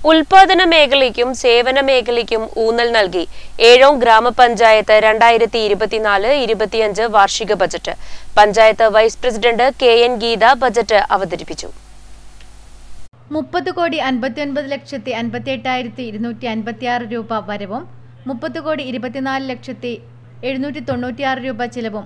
ഉൽപാദന മേഖലയ്ക്കും സേവന മേഖലയ്ക്കും ഊന്നൽ നൽകി ഏഴോം ഗ്രാമപഞ്ചായത്ത് 2024-25 വാർഷിക budget panchayat vice president KN Geetha budget അവതരിപ്പിച്ചു. 30,59,58,256 രൂപ വരവും 30,24,796 രൂപ ചിലവും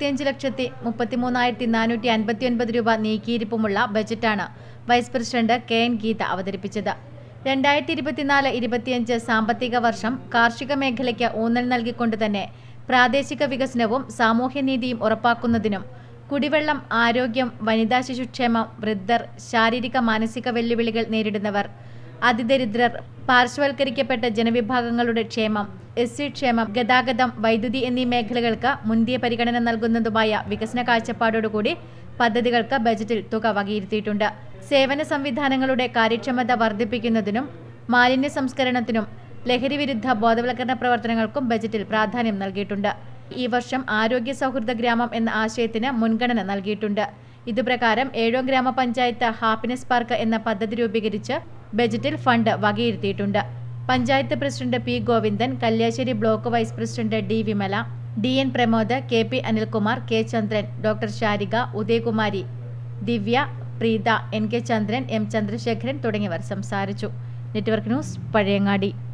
35,33,459 രൂപ നീക്കിയിരിപ്പുമുള്ള ബജറ്റാണ് വൈസ് പ്രസിഡന്റ് KN ഗീത അവതരിപ്പിച്ചത്. 2024-25 സാമ്പത്തിക വർഷം കാർഷിക മേഖലയ്ക്ക് ഊന്നൽ നൽകിക്കൊണ്ട് തന്നെ പ്രാദേശിക വികസനവും സാമൂഹ്യനീതിയും ഉറപ്പാക്കുന്നതിനും കുടിവെള്ളം, ആരോഗ്യം, വനിതാ ശിശുക്ഷേമം, വൃദ്ധർ, ശാരീരിക മാനസിക വെല്ലുവിളികൾ നേരിടുന്നവർ, അതിദരിദ്രർ, പാർശ്വവൽക്കരിക്കപ്പെട്ട ജനവിഭാഗങ്ങളുടെ ക്ഷേമം, SC ക്ഷേമം, ഗതാഗതം, വൈദ്യുതി എന്നീ മേഖലകൾക്ക് മുന്തിയ പരിഗണന നൽകുന്നതുമായ വികസന കാഴ്ചപ്പാടോടുകൂടി പദ്ധതികൾക്ക് ബജറ്റിൽ തുക വകയിരുത്തിയിട്ടുണ്ട്. സേവന സംവിധാനങ്ങളുടെ കാര്യക്ഷമത വർദ്ധിപ്പിക്കുന്നതിനും മാലിന്യ സംസ്കരണത്തിനും ലഹരി വിരുദ്ധ ബോധവൽക്കരണ പ്രവർത്തനങ്ങൾക്കും ബജറ്റിൽ പ്രാധാന്യം നൽകിയിട്ടുണ്ട്. ഈ വർഷം ആരോഗ്യ സൗഹൃദ ഗ്രാമം എന്ന ആശയത്തിന് മുൻഗണന നൽകിയിട്ടുണ്ട്. ഇതുപ്രകാരം ഏഴോം ഗ്രാമപഞ്ചായത്ത് ഹാപ്പിനെസ് പാർക്ക് എന്ന പദ്ധതി രൂപീകരിച്ച് ബജറ്റിൽ ഫണ്ട് വകയിരുത്തിയിട്ടുണ്ട്. Panchayat president P. Govindan, Kalliasseri block vice president D. Vimala, DN Pramod, KP Anilkumar, K. Chandran, doctor Sharika, Udayakumari, Divya, Preetha, NK Chandran, M. Chandrasekharan തുടങ്ങിയവർ സംസാരിച്ചു. Network news, Pazhayangadi.